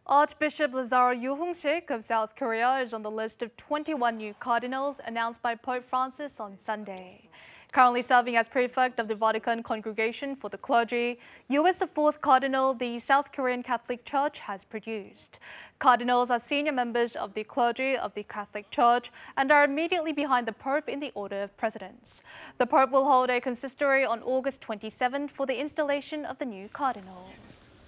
Archbishop Lazaro HEUNG of South Korea is on the list of 21 new cardinals announced by Pope Francis on Sunday. Currently serving as prefect of the Vatican Congregation for the Clergy, Yu is the fourth cardinal the South Korean Catholic Church has produced. Cardinals are senior members of the clergy of the Catholic Church and are immediately behind the Pope in the order of precedence. The Pope will hold a consistory on August 27 for the installation of the new cardinals.